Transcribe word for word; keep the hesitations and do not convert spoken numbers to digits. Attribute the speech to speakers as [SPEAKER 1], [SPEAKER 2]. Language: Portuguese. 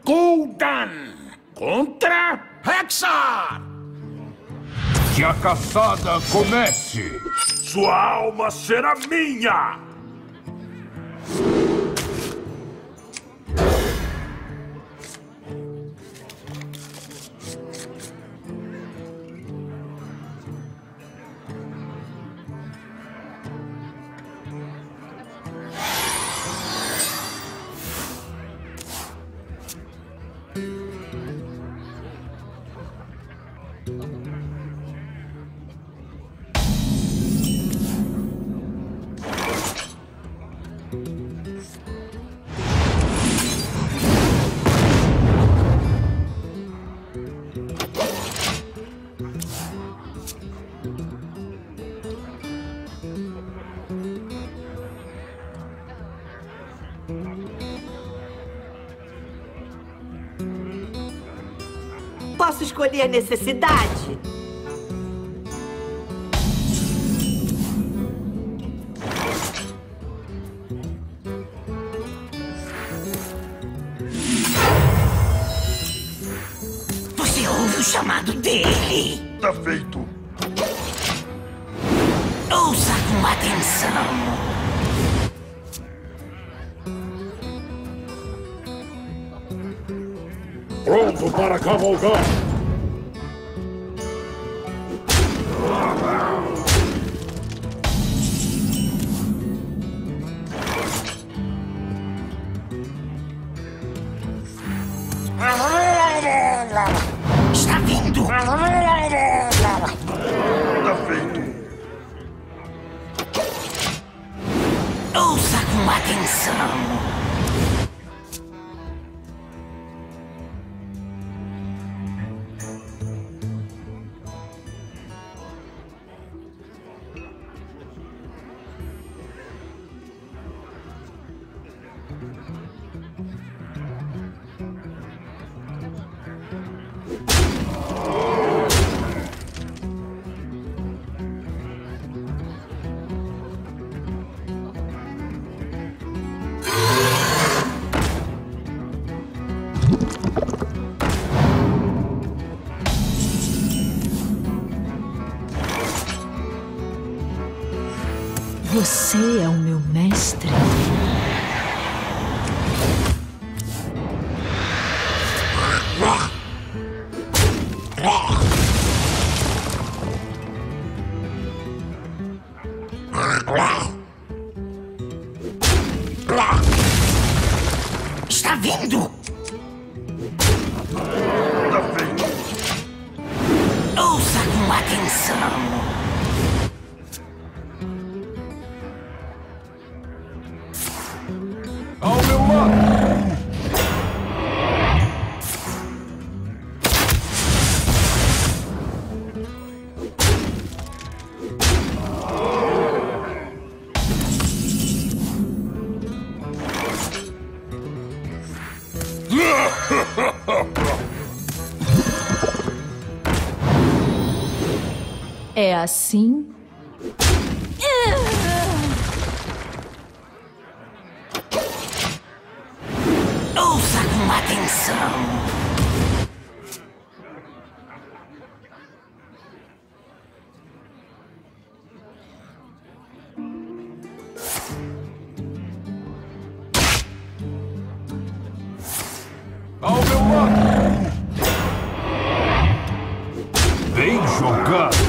[SPEAKER 1] Gul'dan contra Rexxar!
[SPEAKER 2] Que a caçada comece!
[SPEAKER 1] Sua alma será minha!
[SPEAKER 3] Posso escolher necessidade?
[SPEAKER 4] Você ouve o chamado dele?
[SPEAKER 1] Tá feito.
[SPEAKER 4] Ouça com atenção.
[SPEAKER 1] Pronto para cavalgar!
[SPEAKER 4] Está vindo!
[SPEAKER 1] Tá feito!
[SPEAKER 4] Ouça com atenção.
[SPEAKER 5] Você é o meu mestre.
[SPEAKER 4] Está vindo!
[SPEAKER 1] Tá feito!
[SPEAKER 4] Ouça com atenção.
[SPEAKER 2] Ao meu lado!
[SPEAKER 5] É assim?
[SPEAKER 4] Ouça com atenção.
[SPEAKER 2] Ao meu lado! Bem jogado!